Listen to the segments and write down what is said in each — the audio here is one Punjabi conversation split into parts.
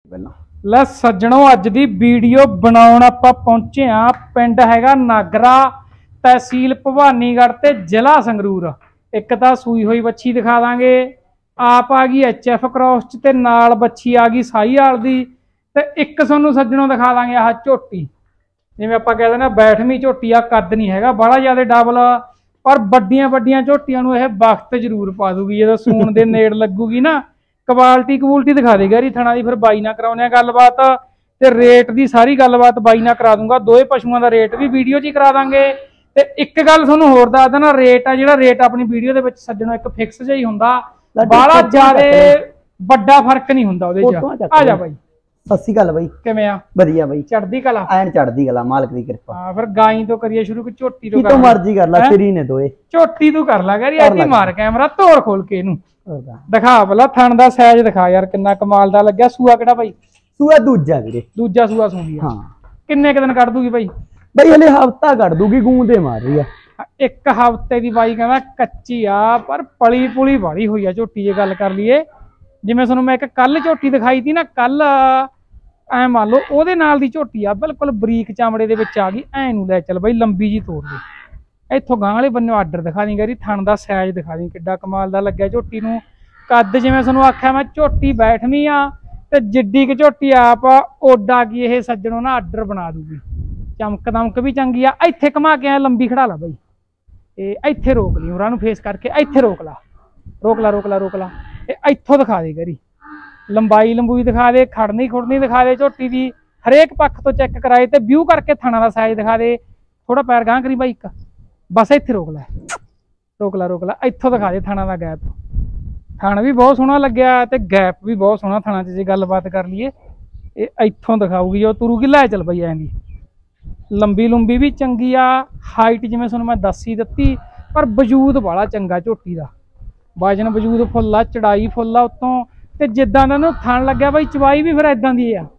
पहला ਲੈ ਸੱਜਣੋ ਅੱਜ ਦੀ ਵੀਡੀਓ ਬਣਾਉਣ ਆਪਾਂ ਪਹੁੰਚੇ ਆ ਪਿੰਡ ਹੈਗਾ ਨਾਗਰਾ ਤਹਿਸੀਲ ਭਵਾਨੀਗढ़ ਤੇ ਜ਼ਿਲ੍ਹਾ ਸੰਗਰੂਰ। ਇੱਕ ਤਾਂ ਸੂਈ ਹੋਈ ਬੱਚੀ ਦਿਖਾ ਦਾਂਗੇ, ਆਪ ਆ ਗਈ HF ਕ੍ਰੋਸ ਚ ਤੇ ਨਾਲ ਬੱਚੀ ਆ ਗਈ ਸਾਹੀਵਾਲ ਦੀ, ਤੇ ਇੱਕ ਤੁਹਾਨੂੰ ਸੱਜਣੋਂ ਦਿਖਾ ਦਾਂਗੇ ਆਹ ਝੋਟੀ। ਜਿਵੇਂ ਆਪਾਂ कहते ना बैठवीं झोटी आ, कद नहीं है बड़ा ज्यादा डबल, पर बड़िया बड़िया झोटियां नूं यह वक्त जरूर पा दूगी जो सूण दे नेड़ लगूगी ना। क्वालिटी कबूलिटी दिखा देगा री थणा दी, फिर बाई ना कराउने गलबात ते रेट दी सारी गलबात बाई ना करा दूंगा। दोए पशुओं का रेट भी वीडियो च करा देंगे। ते एक गल तुहानूं होर दस देना, रेट आ जिहड़ा रेट अपनी वीडियो दे विच सज्जणों एक फिक्स जिहा ही हुंदा, बाहला ज्यादा वड्डा फर्क नहीं हुंदा उहदे च। आ जा बाई। सत श्री अकाल बाई, किवें आ? वधिया बाई, चढ़दी कला ऐन चढ़दी कला, मालक दी किरपा। हां फिर गाई तो करिए शुरू कि झोटी तो कर मर्जी कर ला, तेरी ने दोए झोटी तू कर ला यार। ऐसी मार कैमरा तोड़ खोल के इनू दिखा भला, थण दा साइज दिखा यार किन्ना कमाल दा लग्या। सूआ किहड़ा भाई? सूआ दूजा वीरे, दूजा सूआ सूंदी है। हां किन्ने क दिन कढ दूगी भाई? भाई हले हफ्ता कढ दूगी, गूंदे मार रही है। एक हफ्ते दी बाई कहंदा कच्ची आ, पर पली पुली वाली हुई है झोटी। जे गल कर लईए जिवें तुहानूं मैं एक कल झोटी दिखाई थी ना, कल ऐ मान लो ओहदे नाल दी झोटी आ, बिल्कुल बरीक चामड़े दे विच आ गई। ऐ नूं लै चल बई, लंबी जी तोड़ दे। इत्थों गां वाले बन्ने आर्डर दिखा दी गरी, थण दा साइज दिखा दी किड्डा कमाल दा लग्या झोटी नूं। कद जिवें तुहानूं आख्या मैं झोटी बैठवीं आ, ते जिड्डी क झोटी आप ओडा की यह सज्जणों ना आर्डर बना दूगी। चमक दमक भी चंगी आ। इत्थे घुमा के लंबी खड़ा ला बई, इत्थे रोक ली, उरां नूं फेस करके इत्थे रोक ला, रोक ला रोक ला रोक ला। इत्थों दिखा दे गरी, लंबाई लंबूई दिखा दे, खड़नी खुड़नी दिखा दे झोटी दी, हरेक पक्ष तो चेक कराए ते व्यू करके थणा दा साइज दिखा दे। थोड़ा पैर गांह करी बाई, बस इत्थे रोक ला रोक ला रोक ला। इत्थों दिखा दे थणा दा गैप, थण भी बहुत सोहना लग्या ते गैप भी बहुत सोहना थणा च। जे गलबात कर लीए इत्थों दिखाऊगी जो तुरूगी। लै चल बई ऐ दी लंबी लुंबी भी चंगी आ, हाइट जिवें तुहानूं मैं दस ही दित्ती, पर वजूद बड़ा चंगा झोटी दा। वजन वजूद फुल आ, चढ़ाई फुल आ उत्तों, ते जिद्दां दा नूं थण लग्या बई चवाई भी फिर इदां दी आ।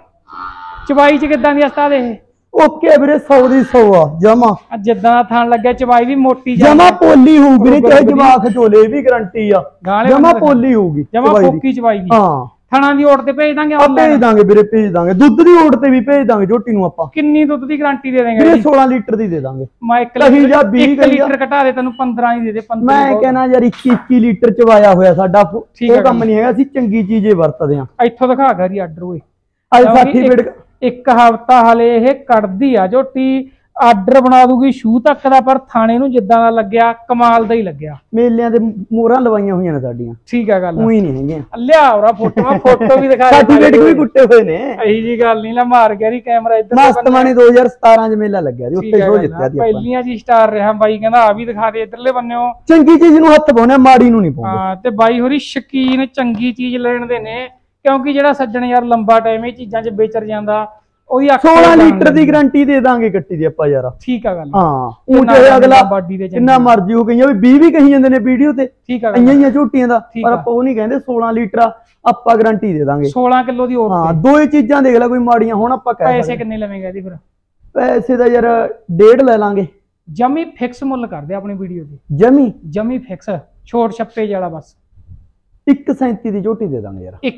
चवाई च किदां दी अस्ता दे? ओके वीरे, 100 दी 100 आ जमा। जिद्दां दा थण लग्या चवाई भी मोटी जमा पोली होगी नी, चाहे जवाक चोले भी गारंटी आ, जमा पोली होगी, जमा फोकी चवाई दी। हां थणा दी ओट ते भेज दांगे, भेज दांगे वीरे, भेज दांगे। दुੱਧ ਦੀ ओट ਤੇ ਵੀ ਭੇਜ ਦਾਂਗੇ ਝੋਟੀ ਨੂੰ ਆਪਾਂ। किन्नी दुੱਧ ਦੀ गारंटी दे देंगे? ਵੀਰੇ 16 ਲੀਟਰ ਦੀ ਦੇ ਦਾਂਗੇ। मैं 1 लीटर घटा दे ਤੈਨੂੰ 15 ਹੀ ਦੇ ਦੇ। 15 ਮੈਂ ਕਹਿਣਾ ਯਾਰ 21 ਲੀਟਰ ਚ ਵਾਇਆ ਹੋਇਆ ਸਾਡਾ, ਉਹ ਕੰਮ ਨਹੀਂ ਹੈਗਾ। ਅਸੀਂ ਚੰਗੀ ਚੀਜ਼ੇ ਵਰਤਦੇ ਆਂ। ਇੱਥੋਂ ਦਿਖਾ ਗਰੀ ਆਰਡਰ ਓਏ, ਅੱਜ 60 ਮਿੰਟ ਇੱਕ ਹਫ਼ਤਾ ਹਲੇ ਇਹ ਕੱਢਦੀ ਆ ਝੋਟੀ। ਆਰਡਰ ਬਣਾ ਦੂਗੀ ਸ਼ੂ ਤੱਕ ਦਾ, ਪਰ ਥਾਣੇ ਨੂੰ ਜਿੱਦਾਂ ਦਾ ਲੱਗਿਆ ਕਮਾਲ ਦਾ ਹੀ ਲੱਗਿਆ। ਮੇਲਿਆਂ ਦੇ ਮੋਹਰਾਂ ਲਵਾਈਆਂ ਹੋਈਆਂ ਨੇ ਸਾਡੀਆਂ। ਠੀਕ ਆ ਗੱਲ, ਉਹੀ ਨਹੀਂ ਹੈਗੀਆਂ। ਲਿਆ ਉਹਰਾ ਫੋਟੋ ਵੀ ਦਿਖਾ, ਸਰਟੀਫਿਕੇਟ ਵੀ ਕੁੱਟੇ ਹੋਏ ਨੇ। ਇਹੀ ਜੀ ਗੱਲ ਨਹੀਂ, ਲਾ ਮਾਰ ਗਿਆ ਰੀ ਕੈਮਰਾ ਇੱਧਰ। ਮਸਤਮਾਨੀ 2017 ਚ ਮੇਲਾ ਲੱਗਿਆ ਸੀ, ਉੱਥੇ ਸ਼ੋ ਜਿੱਤਿਆ ਸੀ। ਪਹਿਲੀਆਂ ਜੀ ਸਟਾਰ ਰਿਹਾ ਬਾਈ, ਕਹਿੰਦਾ ਆ ਵੀ ਦਿਖਾ ਦੇ ਇੱਧਰਲੇ ਬੰਨਿਓ। ਚੰਗੀ ਚੀਜ਼ ਨੂੰ ਹੱਥ ਪਾਉਣਾ, ਮਾੜੀ ਨੂੰ ਨਹੀਂ ਪਾਉਂਦੇ। ਹਾਂ, ਤੇ ਬਾਈ ਹੋਰੀ ਸ਼ਕੀਨ ਚੰਗੀ ਚੀਜ਼ ਲੈਣ ਦੇ ਨੇ, ਕਿਉਂਕਿ ਜਿਹੜਾ ਸੱਜਣ ਯਾਰ ਲੰਬਾ ਟਾਈਮ ਇਹ ਚੀਜ਼ਾਂ 'ਚ ਵਿਚਰ ਜਾਂਦਾ, ਉਹਦੀ 16 ਲੀਟਰ ਦੀ ਗਾਰੰਟੀ ਦੇ ਦਾਂਗੇ ਕੱਟੀ ਦੀ ਆਪਾਂ ਯਾਰ। ਠੀਕ ਆ ਗੱਲ। ਹਾਂ, ਉਹ ਜੇ ਅਗਲਾ ਕਿੰਨਾ ਮਰਜ਼ੀ ਹੋ ਗਈਆਂ ਵੀ 20 ਵੀ ਕਹੀ ਜਾਂਦੇ ਨੇ ਵੀਡੀਓ ਤੇ। ਠੀਕ ਆ, ਇੰਨੀਆਂ ਹੀ ਝੋਟੀਆਂ ਦਾ, ਪਰ ਆਪਾਂ ਉਹ ਨਹੀਂ ਕਹਿੰਦੇ। 16 ਲੀਟਰ ਆਪਾਂ ਗਾਰੰਟੀ ਦੇ ਦਾਂਗੇ। 16 ਕਿਲੋ ਦੀ ਹੋਰ। ਹਾਂ, ਦੋ ਹੀ ਚੀਜ਼ਾਂ ਦੇਖ ਲੈ, ਕੋਈ ਮਾੜੀਆਂ ਹੁਣ ਆਪਾਂ ਕਹਿ। ਪੈਸੇ ਕਿੰਨੇ ਲਵੇਂਗਾ ਇਹਦੀ ਫਿਰ? ਪੈਸੇ ਦਾ ਯਾਰ 1.5 ਲੈ ਲਾਂਗੇ। ਜਮੀ ਫਿਕਸ ਮੁੱਲ ਕਰਦੇ ਆਪਣੀ ਵੀਡੀਓ ਦੀ, ਜਮੀ ਫਿਕਸ, ਛੋਟ ਛੱਪੇ ਜਿਹੜਾ ਬਸ। 1.37 ਦੀ ਝੋਟੀ ਦੇ ਦਾਂਗੇ ਯਾਰ।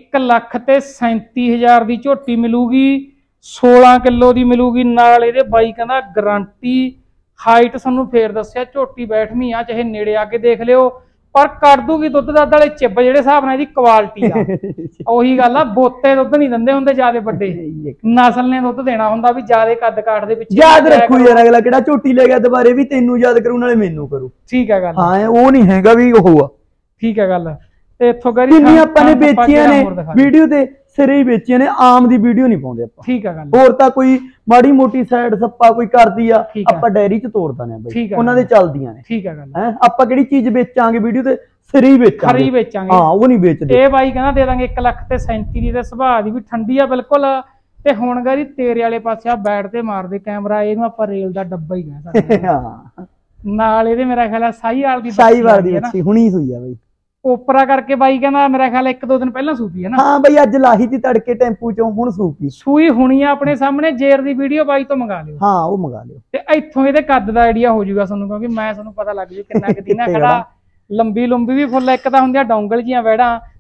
1,37,000 ਦੀ ਝੋਟੀ ਮਿਲੂਗੀ, 16 ਕਿਲੋ ਦੀ ਮਿਲੂਗੀ। ਨਾਲ ਇਹਦੇ ਬਾਈ ਕਹਿੰਦਾ ਗਾਰੰਟੀ। ਹਾਈਟ ਸਾਨੂੰ ਫੇਰ ਦੱਸਿਆ ਝੋਟੀ ਬੈਠਵੀਂ ਆ, ਚਾਹੇ ਨੇੜੇ ਆ ਕੇ ਦੇਖ ਲਿਓ, ਪਰ ਕੱਢ ਦੂਗੀ ਦੁੱਧ ਦੱਧ ਵਾਲੇ ਚਿੱਬ ਜਿਹੜੇ ਹਿਸਾਬ ਨਾਲ ਇਹਦੀ ਕੁਆਲਿਟੀ ਆ। ਉਹੀ ਗੱਲ ਆ, ਬੋਤੇ ਦੁੱਧ ਨਹੀਂ ਦਿੰਦੇ ਹੁੰਦੇ ਜਿਆਦੇ ਵੱਡੇ, ਨਸਲ ਨੇ ਦੁੱਧ ਦੇਣਾ ਹੁੰਦਾ ਵੀ ਜਿਆਦੇ ਕੱਦ ਕਾਠ ਦੇ ਪਿੱਛੇ। ਯਾਦ ਰੱਖੋ ਯਾਰ, ਅਗਲਾ ਕਿਹੜਾ ਝੋਟੀ ਲੈ ਗਿਆ ਦੁਬਾਰੇ ਵੀ ਤੈਨੂੰ ਯਾਦ ਕਰੂ ਨਾਲੇ ਮੈਨੂੰ ਕਰੂ। ਠੀਕ ਆ ਗੱਲ। ਹਾਂ, ਉਹ ਨਹੀਂ ਹੈਗਾ ਵੀ ਉਹ ਆ। ਠੀਕ ਆ ਗੱਲ। ਤੇ ਇੱਥੋਂ ਗਰੀ ਕਿੰਨੀਆਂ ਆਪਾਂ ਨੇ ਵੇਚੀਆਂ ਨੇ ਵੀਡੀਓ ਤੇ, ਸਿਰੇ ਹੀ ਵੇਚੀਆਂ ਨੇ, ਆਮ ਦੀ ਵੀਡੀਓ ਨਹੀਂ ਪਾਉਂਦੇ ਆਪਾਂ। ਠੀਕ ਆ ਗੱਲ। ਹੋਰ ਤਾਂ ਕੋਈ ਮਾੜੀ ਮੋਟੀ ਸਾਈਡ ਸੱਪਾ ਕੋਈ ਕਰਦੀ ਆ, ਆਪਾਂ ਡੈਰੀ ਚ ਤੋੜ ਦਿੰਦੇ ਆ ਬਈ, ਉਹਨਾਂ ਦੇ ਚੱਲਦੀਆਂ ਨੇ। ਠੀਕ ਆ ਗੱਲ। ਹੈ ਆਪਾਂ ਕਿਹੜੀ ਚੀਜ਼ ਵੇਚਾਂਗੇ ਵੀਡੀਓ ਤੇ? ਸਿਰੇ ਹੀ ਵੇਚਾਂਗੇ, ਖਰੀ ਵੇਚਾਂਗੇ। ਹਾਂ, ਉਹ ਨਹੀਂ ਵੇਚਦੇ। ਇਹ ਬਾਈ ਕਹਿੰਦਾ ਦੇ ਦਾਂਗੇ 1,37,000 ਦੀ, ਤੇ ਸੁਭਾਅ ਦੀ ਵੀ ਠੰਡੀ ਆ ਬਿਲਕੁਲ। ਤੇ ਹੁਣ ਗਰੀ ਤੇਰੇ ਵਾਲੇ ਪਾਸੇ ਆ ਬੈਠ ਤੇ ਮਾਰਦੇ ਕੈਮਰਾ, ਇਹਨੂੰ ਆਪਾਂ ਰੇਲ ਦਾ ਡੱਬਾ ਹੀ ਕਹਿ ਸਕਦੇ ਹਾਂ। ਨਾਲ ਇਹਦੇ ਮੇਰਾ ਖਿਆਲ ਆ ਸਾਹੀਵਾਲ ਦੀ ਬੱਚੀ ਹੁਣੀ ਹੋਈ ਆ ਬਈ। ਓਪਰਾ ਕਰਕੇ ਬਾਈ ਕਹਿੰਦਾ ਮੇਰਾ ਖਿਆਲ 1-2 ਦਿਨ ਪਹਿਲਾਂ ਸੂਪੀ ਹੈ ਨਾ। ਹਾਂ ਬਈ, ਅੱਜ ਲਾਹੀ ਦੀ ਤੜਕੇ ਟੈਂਪੂ ਚੋਂ, ਹੁਣ ਸੂਪੀ ਸੂਈ ਹੁਣੀ ਆ ਆਪਣੇ ਸਾਹਮਣੇ। ਜੇਰ ਦੀ ਵੀਡੀਓ ਬਾਈ ਤੋਂ ਮੰਗਾ ਲਿਓ। ਹਾਂ, ਉਹ ਮੰਗਾ ਲਿਓ। ਤੇ ਇੱਥੋਂ ਇਹਦੇ ਕੱਦ ਦਾ ਆਈਡੀਆ ਹੋ ਜਾਊਗਾ ਤੁਹਾਨੂੰ, ਕਿਉਂਕਿ ਮੈਂ ਤੁਹਾਨੂੰ ਪਤਾ ਲੱਗ ਜੂ ਕਿੰਨਾ ਕਿੰਨਾ ਖੜਾ। ਲੰਬੀ ਲੰਬੀ ਵੀ ਫੁੱਲ, ਇੱਕ ਤਾਂ ਹੁੰਦੀਆਂ ਡੌਂਗਲ ਜੀਆਂ ਵੈੜਾਂ,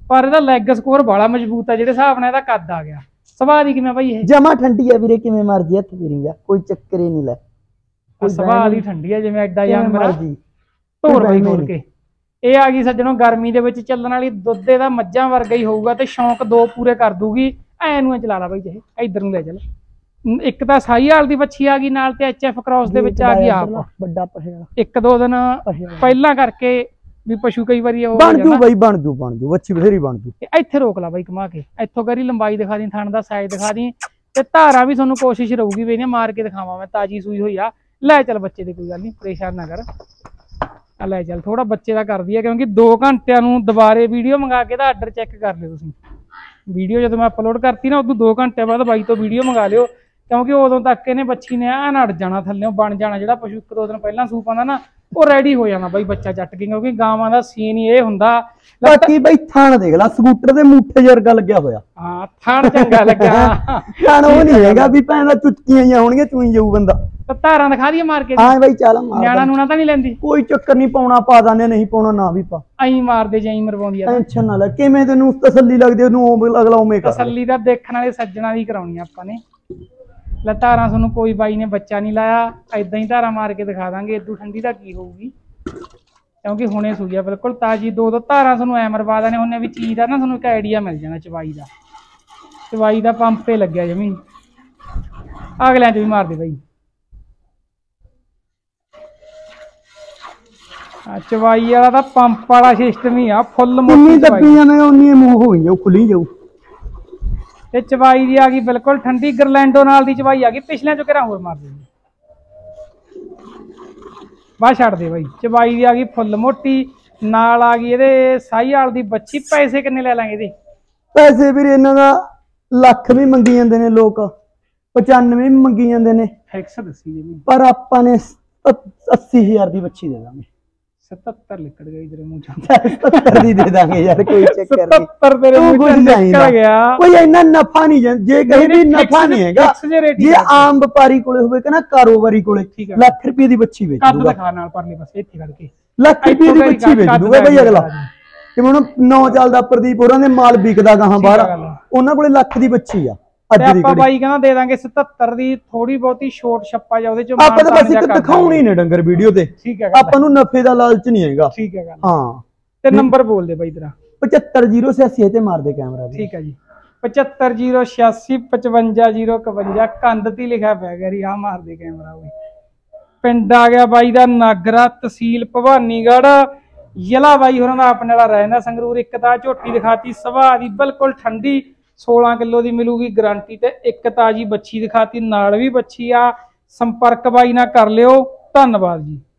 ਪਰ ਇਹਦਾ ਲੈਗ ਸਕੋਰ ਬੜਾ ਮਜ਼ਬੂਤ ਆ ਜਿਹੜੇ ਹਿਸਾਬ ਨਾਲ ਇਹਦਾ ਕੱਦ ਆ ਗਿਆ। ਸੁਭਾਅ ਦੀ ਕਿਵੇਂ ਬਾਈ ਇਹ? ਜਮਾ ਠੰਡੀ ਆ ਵੀਰੇ, ਕਿਵੇਂ ਮਰਜੀ ਹੱਥ ਫੇਰੀ ਜਾ, ਕੋਈ ਚੱਕਰ ਹੀ ਨਹੀਂ। ਲੈ ਸੁਭਾਅ ਦੀ ਠੰਡੀ ਆ, ਜਿਵੇਂ ਐਡਾ ਜਾਨਵਰ ਧੋਰ ਬਾਈ ਖੋਲ ਕੇ। ਇਹ ਆ ਗਈ ਸੱਜਣੋ ਗਰਮੀ ਦੇ ਵਿੱਚ ਚੱਲਣ ਵਾਲੀ, ਦੁੱਧ ਇਹਦਾ ਮੱਝਾਂ ਵਰਗਾ ਹੀ ਹੋਊਗਾ ਤੇ ਸ਼ੌਂਕ 2 ਪੂਰੇ ਕਰ ਦੂਗੀ। ਐ ਨੂੰ ਚਲਾ ਲਾ ਬਾਈ ਜੇ ਇਧਰ ਨੂੰ ਲੈ ਚੱਲ। ਇੱਕ ਤਾਂ ਸਾਹੀਵਾਲ ਦੀ ਬੱਚੀ ਆ ਗਈ ਨਾਲ, ਤੇ ਐਚਐਫ ਕ੍ਰਾਸ ਦੇ ਵਿੱਚ ਆ ਗਈ ਆਪ ਵੱਡਾ ਪਹੇੜਾ। 1-2 ਦਿਨ ਪਹਿਲਾਂ ਕਰਕੇ ਵੀ ਪਸ਼ੂ ਕਈ ਵਾਰੀ ਉਹ ਬਣ ਜੂ ਬਾਈ, ਬਣ ਜੂ ਬੱਚੀ ਬਥੇਰੀ ਬਣ ਜੂ। ਇੱਥੇ ਰੋਕ ਲਾ ਬਾਈ ਘੁਮਾ ਕੇ, ਇੱਥੋਂ ਕਰੀ ਲੰਬਾਈ ਦਿਖਾ ਦੀ, ਥਣ ਦਾ ਸਾਈਜ਼ ਦਿਖਾ ਦੀ, ਤੇ ਧਾਰਾਂ ਵੀ ਤੁਹਾਨੂੰ ਕੋਸ਼ਿਸ਼ ਰਹੂਗੀ ਵੀ ਇਹਨੇ ਮਾਰ ਕੇ ਦਿਖਾਵਾਂ ਮੈਂ। ਤਾਜੀ ਸੂਈ ਹੋਈ ਆ। ਲੈ ਚੱਲ ਬੱਚੇ ਦੀ, ਕੋਈ ਗੱਲ ਨਹੀਂ, ਪਰੇਸ਼ਾਨ ਨਾ ਕਰ। ਲੈ ਚੱਲ, ਥੋੜਾ ਬੱਚੇ ਦਾ ਕਰਦੀ ਹੈ ਕਿਉਂਕਿ 2 ਘੰਟਿਆਂ ਨੂੰ ਦੁਬਾਰੇ ਵੀਡੀਓ ਮੰਗਾ ਕੇ ਦਾ ਆਰਡਰ ਚੈੱਕ ਕਰ ਲਿਓ ਤੁਸੀਂ। ਵੀਡੀਓ ਜਦੋਂ ਮੈਂ ਅਪਲੋਡ ਕਰਤੀ ਨਾ ਉਦੋਂ 2 ਘੰਟੇ ਬਾਅਦ ਬਾਈ ਤੋਂ ਵੀਡੀਓ ਮੰਗਾ ਲਿਓ, ਕਿਉਂਕਿ ਉਦੋਂ ਤੱਕ ਇਹਨੇ ਬੱਚੀ ਨੇ ਐਨ ਅੜ ਜਾਣਾ ਥੱਲਿਓਂ, ਬਣ ਜਾਣਾ। ਜਿਹੜਾ ਪਸ਼ੂ 1-2 ਦਿਨ ਪਹਿਲਾਂ ਸੂਪ ਆਉਂਦਾ ਨਾ ਉਹ ਰੈਡੀ ਹੋ ਜਾਣਾ ਬਾਈ ਬੱਚਾ ਚੱਟ ਕੇ, ਕਿਉਂਕਿ ਗਾਵਾਂ ਦਾ ਸੀਨ ਹੀ ਇਹ ਹੁੰਦਾ। ਬਾਕੀ ਬਾਈ ਥਣ ਦੇਖ ਲੈ, ਸਕੂਟਰ ਦੇ ਮੂਠੇ ਵਰਗਾ ਲੱਗਿਆ ਹੋਇਆ। ਹਾਂ ਥਣ ਚੰਗਾ ਲੱਗਿਆ। ਥਣ ਉਹ ਨਹੀਂ ਹੈਗਾ ਵੀ ਭੈਣ ਚੁਟਕੀਆਂ ਹੀ ਹੋਣਗੀਆਂ, ਚੂਈ ਜਾਊ ਬੰਦਾ। ਧਾਰਾਂ ਦਿਖਾ ਦਈਏ ਮਾਰ ਕੇ? ਹਾਂ ਬਾਈ ਚੱਲ, ਨਿਆਣਾ ਨੂਣਾ ਤਾਂ ਨਹੀਂ ਲੈਂਦੀ? ਕੋਈ ਚੱਕਰ ਨਹੀਂ, ਪਾਉਣਾ ਪਾ ਦਾਨੇ, ਨਹੀਂ ਪਾਉਣਾ ਨਾ ਵੀ ਪਾ। ਐਂ ਮਾਰਦੇ ਜਾਈ ਮਰਵਾਉਂਦੀ ਆ। ਟੈਨਸ਼ਨ ਨਾ ਲੈ, ਕਿਵੇਂ ਤੈਨੂੰ ਤਸੱਲੀ ਲੱਗਦੀ ਉਹਨੂੰ ਅਗਲਾ ਉਵੇਂ ਕਰ। ਤਸੱਲੀ ਦਾ ਦੇਖਣ ਵਾਲੇ ਸੱਜਣਾ ਦੀ ਕਰਾਉਣੀ ਆਪਾਂ ਨੇ। ਲੈ ਧਾਰਾਂ ਤੁਹਾਨੂੰ ਕੋਈ ਬਾਈ ਨੇ ਬੱਚਾ ਨਹੀਂ ਲਾਇਆ, ਏਦਾਂ ਹੀ ਧਾਰਾਂ ਮਾਰ ਕੇ ਦਿਖਾ ਦਾਂਗੇ। ਇਦੋਂ ਠੰਡੀ ਦਾ ਕੀ ਹੋਊਗੀ, ਕਿਉਂਕਿ ਹੁਣੇ ਸੂਈ ਆ ਬਿਲਕੁਲ ਤਾਜੀ। 2 ਧਾਰਾਂ ਤੁਹਾਨੂੰ ਐ ਮਰਵਾ ਦੇਣੇ ਉਹਨੇ ਵੀ ਚੀਜ਼ ਦਾ ਨਾ, ਤੁਹਾਨੂੰ ਇੱਕ ਆਈਡੀਆ ਮਿਲ ਜਾਣਾ ਚਵਾਈ ਦਾ। ਚਵਾਈ ਦਾ ਪੰਪੇ ਲੱਗਿਆ ਜਮੀ, ਅਗਲਿਆਂ ਚ ਵੀ ਮਾਰ ਦੇ ਬਾਈ। ਚਵਾਈ ਵਾਲਾ ਤਾਂ ਪੰਪ ਵਾਲਾ ਸਿਸਟਮ ਹੀ ਆ, ਫੁੱਲ ਮੋਟੀ ਦੱਬੀ ਜਾਣੇ ਉਨੀ ਮੂੰਹ ਹੋਈ ਜਾਊ, ਖੁੱਲੀ ਜਾਊ। ਤੇ ਚਵਾਈ ਦੀ ਆ ਗਈ ਬਿਲਕੁਲ ਠੰਡੀ, ਗਰਲੈਂਡੋ ਨਾਲ ਦੀ ਚਵਾਈ ਆ ਗਈ। ਪਿਛਲਿਆਂ ਚੋਂ ਕਿਹੜਾ ਹੋਰ ਮਾਰ ਦੇ ਬਸ, ਛੱਡ ਦੇ ਬਾਈ। ਚਵਾਈ ਦੀ ਆ ਗਈ ਫੁੱਲ ਮੋਟੀ, ਨਾਲ ਆ ਗਈ ਇਹਦੇ ਸਾਹੀਵਾਲ ਦੀ ਬੱਚੀ। ਪੈਸੇ ਕਿੰਨੇ ਲੈ ਲਾਂਗੇ ਇਹਦੇ? ਪੈਸੇ ਵੀਰੇ ਇਹਨਾਂ ਦਾ ਲੱਖ ਵੀ ਮੰਗੀ ਜਾਂਦੇ ਨੇ ਲੋਕ, 95 ਵੀ ਮੰਗੀ ਜਾਂਦੇ ਨੇ। ਫਿਕਸ ਦੱਸੀ ਜੀ, ਪਰ ਆਪਾਂ ਨੇ 80,000 ਦੀ ਬੱਚੀ ਦੇ ਦਾਂਗੇ। 77 ਲਿਕੜ ਗਈ ਤੇਰੇ ਮੂੰਹ ਚੋਂ। 77 ਦੀ ਦੇ ਦਾਂਗੇ ਯਾਰ, ਕੋਈ ਚੱਕਰ ਨਹੀਂ। 77 ਤੇਰੇ ਮੂੰਹ ਚੋਂ ਨਿਕਲ ਗਿਆ। ਕੋਈ ਇੰਨਾ ਨਫਾ ਨਹੀਂ, ਜੇ ਕਹੇ ਵੀ ਨਫਾ ਨਹੀਂ ਹੈਗਾ। ਜੇ ਆਮ ਵਪਾਰੀ ਕੋਲੇ ਹੋਵੇ ਕਿ ਨਾ ਕਾਰੋਬਾਰੀ ਕੋਲੇ, ਲੱਖ ਰੁਪਏ ਦੀ ਬੱਚੀ ਵੇਚ ਦੂਗਾ। ਦਿਖਾ ਨਾਲ ਪਰਲੇ ਪਾਸੇ ਇੱਥੇ ਖੜ ਕੇ ਲੱਖ ਰੁਪਏ ਦੀ ਬੱਚੀ ਵੇਚ ਦੂਗਾ ਬਈ ਅਗਲਾ। ਜਿਵੇਂ ਹੁਣ 9 ਚੱਲਦਾ ਪ੍ਰਦੀਪ ਹੋਰਾਂ ਦੇ ਮਾਲ ਵਿਕਦਾ ਗਾਹਾਂ ਬਾਹਰ, ਉਹਨਾਂ ਕੋਲੇ ਲੱਖ ਦੀ ਬੱਚੀ ਆ। ਆਪਾਂ ਬਾਈ ਕਹਿੰਦਾ ਦੇ ਦਾਂਗੇ 77 ਦੀ, ਥੋੜੀ ਬਹੁਤੀ ਛੋਟ ਛੱਪਾ ਜਾ ਉਹਦੇ ਚ। ਆਪਾਂ ਤਾਂ ਬਸ ਇੱਕ ਦਿਖਾਉਣੀ ਨੇ ਡੰਗਰ ਵੀਡੀਓ ਤੇ, ਠੀਕ ਹੈ। ਆਪਾਂ ਨੂੰ ਨਫੇ ਦਾ ਲਾਲਚ ਨਹੀਂ ਹੈਗਾ। ਠੀਕ ਹੈ। ਹਾਂ ਤੇ ਨੰਬਰ ਬੋਲ ਦੇ ਬਾਈ ਤੇਰਾ? 75086 ਤੇ ਮਾਰ ਦੇ ਕੈਮਰਾ। ਠੀਕ ਹੈ ਜੀ, 75086 55051। ਕੰਧ ਤੇ ਲਿਖਿਆ ਪਿਆ ਗਰੀ, ਆ ਮਾਰ ਦੇ ਕੈਮਰਾ। ਪਿੰਡ ਆ ਗਿਆ ਬਾਈ ਦਾ ਨਾਗਰਾ, ਤਹਿਸੀਲ ਭਵਾਨੀਗੜ੍ਹ, ਜ਼ਿਲ੍ਹਾ ਬਾਈ ਹੋਰਾਂ ਦਾ ਆਪਣੇ ਵਾਲਾ ਰਹਿੰਦਾ ਸੰਗਰੂਰ। ਇੱਕ ਤਾਂ ਝੋਟੀ ਦਿਖਾਤੀ ਸੁਭਾਅ ਦੀ ਬਿਲਕੁਲ ਠੰਡੀ, 16 ਕਿਲੋ ਦੀ ਮਿਲੂਗੀ ਗਰੰਟੀ, ਤੇ ਇੱਕ ਤਾਜੀ ਬੱਚੀ ਦਿਖਾਤੀ, ਨਾਲ ਵੀ ਬੱਚੀ ਆ। ਸੰਪਰਕ ਬਾਈ ਨਾਲ ਕਰ ਲਿਓ। ਧੰਨਵਾਦ ਜੀ।